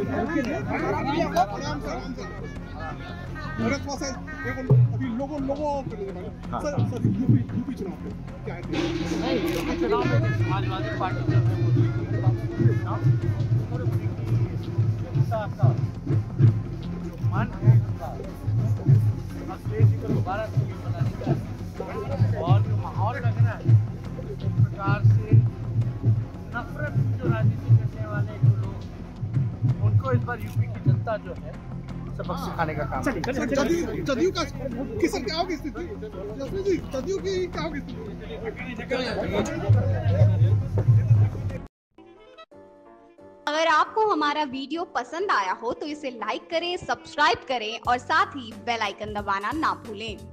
अभी लोगों sir UP चुनाव क्या है? चुनाव में समाजवादी पार्टी जो है मन है अखिलेश जी को दोबारा बनाने का और जो माहौल लग रहा है एक प्रकार से नफरत की जो राजनीति करने वाले जो लोग उनको इस बार यूपी की जनता जो है सबक सिखाने का काम जदयू का किसर क्या होगी स्थिति? जदयू की क्या होगी स्थिति? अगर आपको हमारा वीडियो पसंद आया हो तो इसे लाइक करें, सब्सक्राइब करें और साथ ही बेल आइकन दबाना ना भूलें।